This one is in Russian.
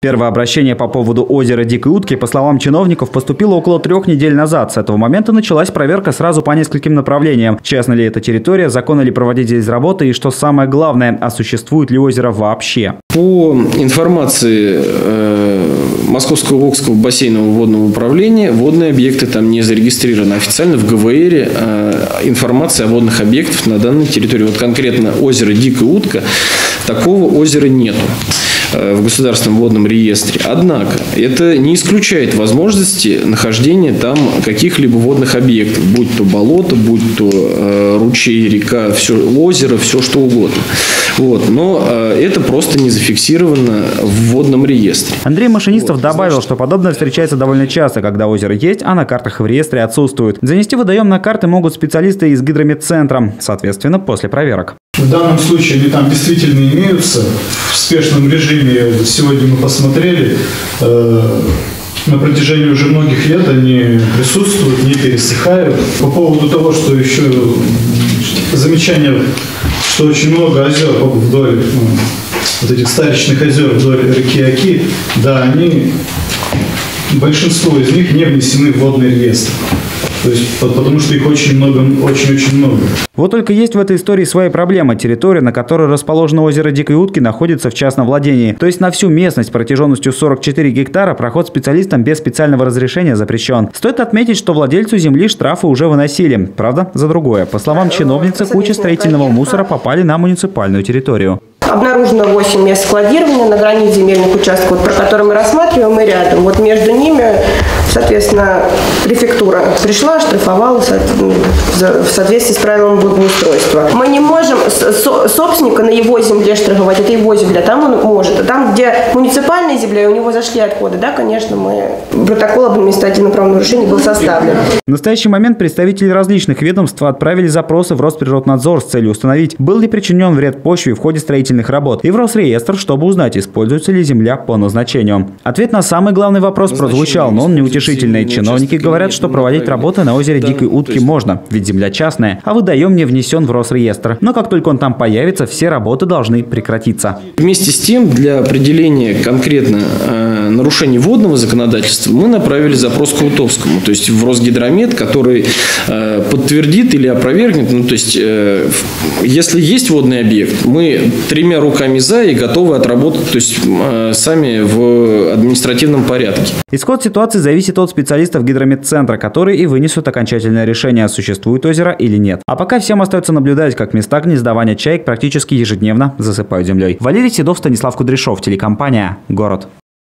Первое обращение по поводу озера Дикой Утки, по словам чиновников, поступило около 3 недель назад. С этого момента началась проверка сразу по нескольким направлениям. Честна ли эта территория, законно ли проводить здесь работы и, что самое главное, а существует ли озеро вообще? По информации Московского Волжского бассейнового водного управления, водные объекты там не зарегистрированы. Официально в ГВР информации о водных объектах на данной территории, вот конкретно озеро Дикая Утка, такого озера нету в государственном водном реестре. Однако это не исключает возможности нахождения там каких-либо водных объектов, будь то болото, будь то ручей, река, все, озеро, все что угодно. Вот. Но это просто не зафиксировано в водном реестре. Андрей Машинистов добавил, что подобное встречается довольно часто, когда озеро есть, а на картах в реестре отсутствует. Занести водоем на карты могут специалисты из гидрометцентра, соответственно, после проверок. В данном случае они там действительно имеются. В спешном режиме сегодня мы посмотрели. На протяжении уже многих лет они присутствуют, не пересыхают. По поводу того, что еще замечание, что очень много озер вдоль вот этих старичных озер вдоль реки Оки, да, большинство из них не внесены в водный реестр. То есть, потому что их очень много, очень-очень много. Вот только есть в этой истории своя проблема. Территория, на которой расположено озеро Дикой Утки, находится в частном владении. То есть на всю местность протяженностью 44 гектара проход специалистам без специального разрешения запрещен. Стоит отметить, что владельцу земли штрафы уже выносили. Правда, за другое. По словам чиновницы, куча строительного мусора попали на муниципальную территорию. Обнаружено 8 мест складирования на границе земельных участков, про которые мы рассматриваем, и рядом. Вот между ними, соответственно, префектура пришла, штрафовала в соответствии с правилами благоустройства. Мы не можем собственника на его земле штрафовать, это его земля, там он может. А там, где муниципальная земля, и у него зашли отходы, да, конечно, протокол об административном правонарушении был составлен. В настоящий момент представители различных ведомств отправили запросы в Росприроднадзор с целью установить, был ли причинен вред почве в ходе строительных работ, и в Росреестр, чтобы узнать, используется ли земля по назначению. Ответ на самый главный вопрос прозвучал, но он неутешительный. Чиновники говорят, что проводить работы на озере Дикой Утки можно, ведь земля частная, а водоем не внесен в Росреестр. Но как только он там появится, все работы должны прекратиться. Вместе с тем, для определения конкретно нарушений водного законодательства мы направили запрос к Утовскому, то есть в Росгидромет, который подтвердит или опровергнет. Ну, то есть, если есть водный объект, мы 3 руками за и готовы отработать, то есть сами в административном порядке. Исход ситуации зависит от специалистов гидрометцентра, которые и вынесут окончательное решение, существует озеро или нет. А пока всем остается наблюдать, как места гнездования чаек практически ежедневно засыпают землей. Валерий Седов, Станислав Кудряшов, телекомпания «Город».